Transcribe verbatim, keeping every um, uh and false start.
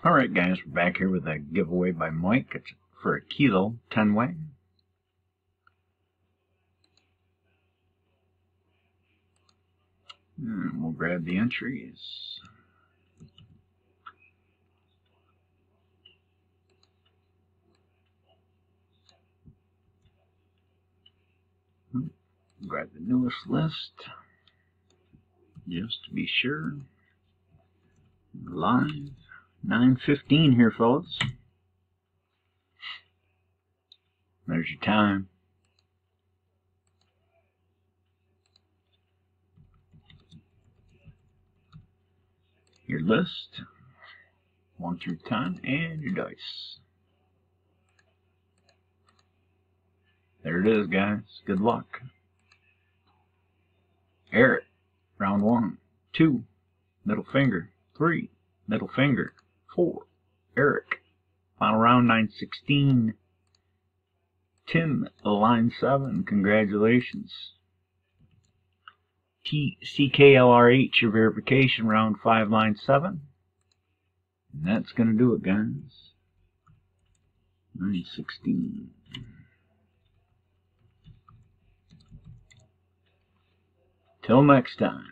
Alright guys, we're back here with a giveaway by Mike. It's for a kilo ten way. And we'll grab the entries. Grab the newest list, just to be sure. Live nine fifteen here, fellas. There's your time. Your list, one through ten, and your dice. There it is, guys. Good luck. Eric, round one, two, middle finger, three, middle finger, four, Eric, final round nine sixteen, Tim, line seven, congratulations. T C K L R H, your verification, round five, line seven, and that's going to do it, guys. nine sixteen. Till next time.